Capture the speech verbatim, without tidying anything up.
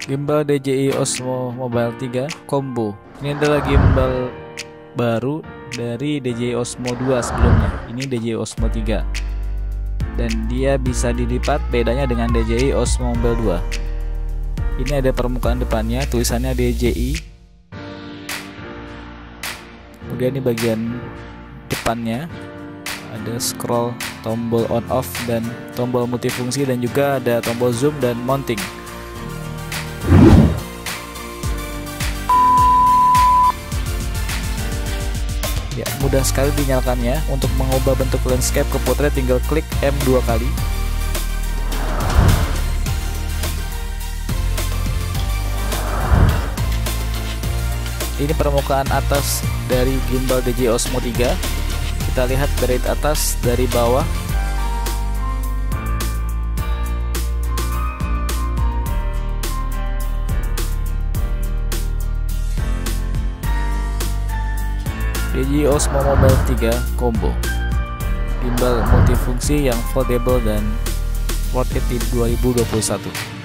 Gimbal D J I Osmo Mobile tiga Combo. Ini adalah gimbal baru dari D J I Osmo dua sebelumnya. Ini D J I Osmo tiga. Dan dia bisa dilipat, bedanya dengan D J I Osmo Mobile dua. Ini ada permukaan depannya, tulisannya D J I. Kemudian ini bagian depannya ada scroll, tombol on off dan tombol multifungsi, dan juga ada tombol zoom dan mounting. Ya, mudah sekali dinyalakannya. Untuk mengubah bentuk landscape ke portrait tinggal klik M dua kali. Ini permukaan atas dari gimbal D J I Osmo tiga. Kita lihat dari atas, dari bawah. D J I Osmo Mobile tiga Combo, gimbal multifungsi yang foldable dan worth it di dua ribu dua puluh satu.